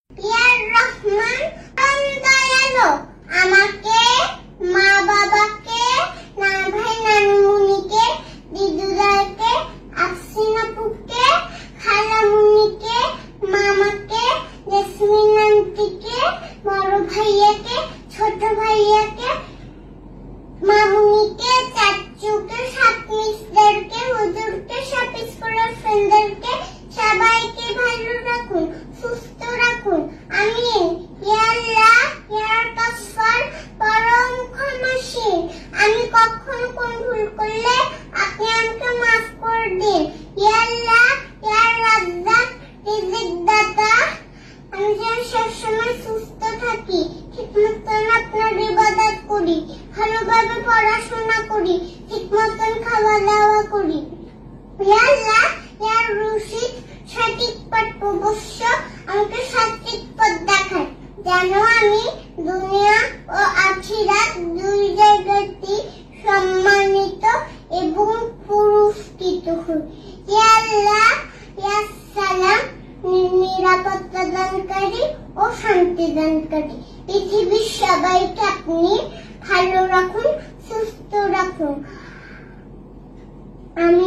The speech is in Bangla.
ইয়ার রহমান দয়ালো আমাকে, মা বাবাকে, নানা ভাই নানুমণিকে, দিদুদাকে, আফসিনাপুকে, খালামুনিকে, মামাকে, জেসমিন আন্টিকে, বড় ভাইয়াকে, ছোট ভাইয়াকে, মামুনিকে, চাচুকে, সাত মিসদেরকে, হুজুরকে, সব স্কুলের ফ্রেন্ডদেরকে সবাইকে ভালো রাখুন, সুস্থ রাখুন। আমিন। ইয়া আল্লাহ, ইয়া গফফার, পরম ক্ষমাশীল। আমি কখনো কোন ভুল করলে আপনি আমাকে মাফ করে দিন। ইয়া আল্লাহ, ইয়া রাজ্জাক, রিজিক দাতা, আমি যেন সবসময় সুস্থ থাকি, ঠিকমতো আপনার ইবাদত করি, ভালোভাবে পড়াশোনা করি, ঠিকমতো খাওয়া দাওয়া করি। ইয়া আল্লাহ, ইয়া রশিদ, সঠিক পথ প্রদর্শক, আমাকে সঠিক পথ দেখান, যেন আমি দুনিয়া ও আখিরাত দুই জায়গাতেই সম্মানিত এবং পুরস্কৃত হই। ইয়া আল্লাহ, ইয়া সালাম, নিরাপত্তা দানকারী ও শান্তি দানকারী, পৃথিবীর সবাইকে আপনি ভালো রাখুন, সুস্থ রাখুন। আমি